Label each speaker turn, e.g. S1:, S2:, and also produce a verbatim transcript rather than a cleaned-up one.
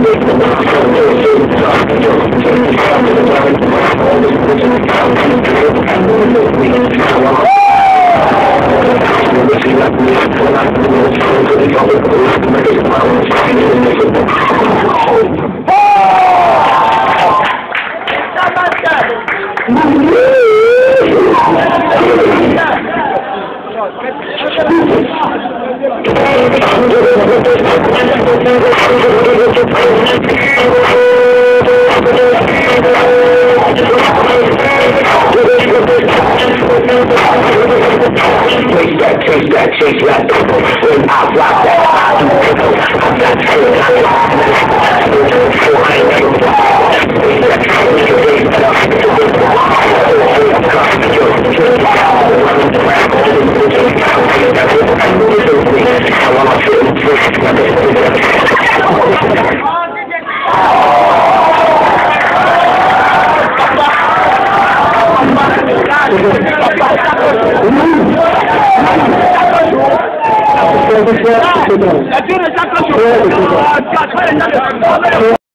S1: Chase that, chase that, when I rock that, I do pickle. I'm not saying I rock that, I do it for I ain't never rock. Chase that, chase that, chase that, chase
S2: La